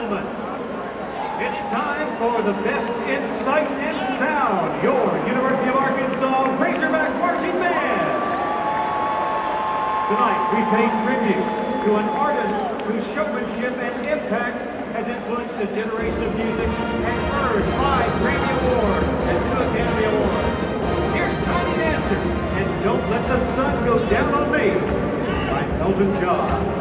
gentlemen, it's time for the best in sight and sound, your University of Arkansas Razorback Marching Band. Tonight, we pay tribute to an artist whose showmanship and impact has influenced a generation of music and earned 5 Grammy Awards and 2 Academy Awards. Here's Tiny Dancer and Don't Let the Sun Go Down on Me by Elton John.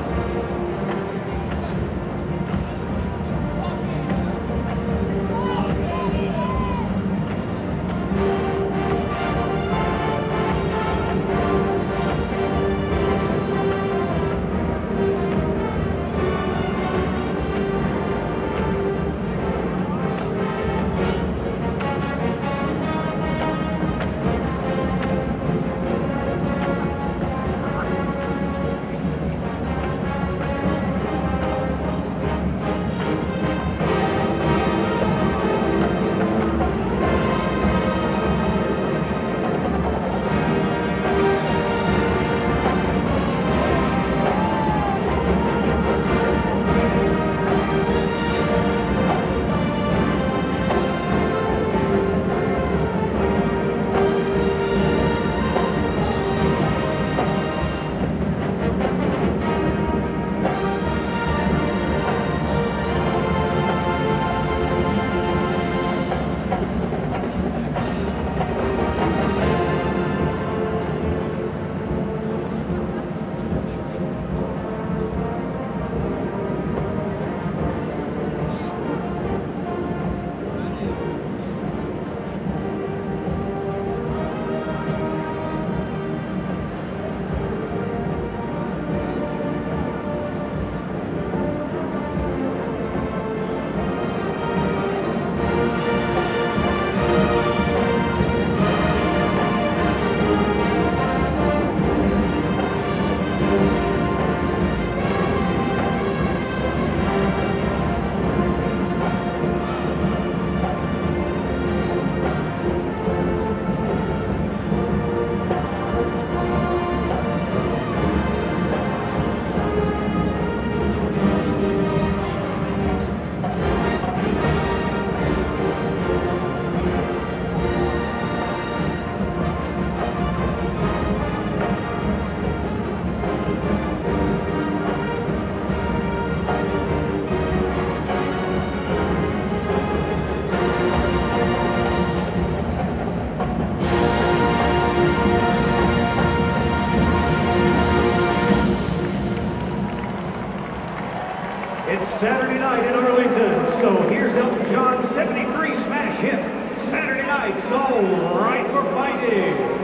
It's Saturday night in Arlington, so here's Elton John's 73 smash hit, Saturday Night's All Right for Fighting.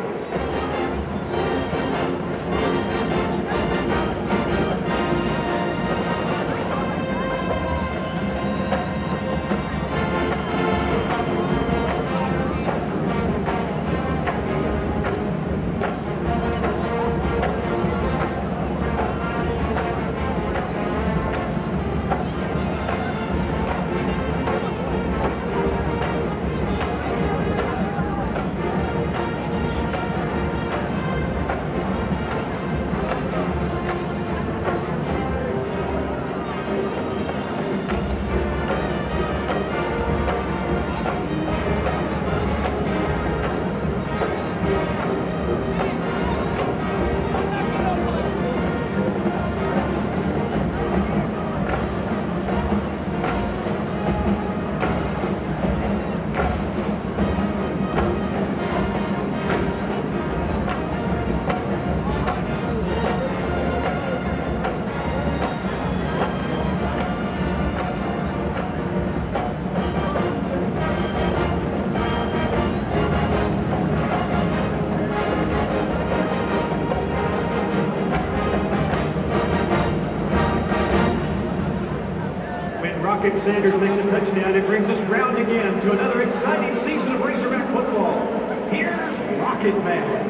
Rocket Sanders makes a touchdown. It brings us round again to another exciting season of Razorback football. Here's Rocket Man.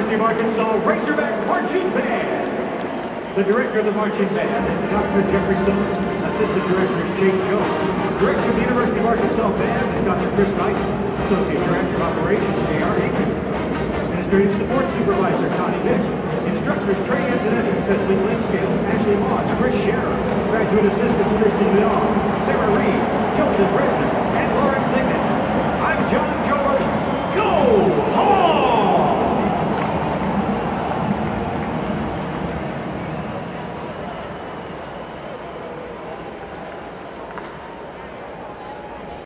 University of Arkansas Razorback Marching Band. The director of the marching band is Dr. Jeffrey Summers. Assistant director is Chase Jones. Director of the University of Arkansas Band is Dr. Chris Knight. Associate director of operations J.R. Aiken. Administrative support supervisor Connie Mick. Instructors Trey Antonetti, Cecily Linscales, Ashley Moss, Chris Scherer. Graduate assistants Christian Leon, Sarah Reed, Joseph Bresnan, and Lawrence Signet. I'm John George. Go!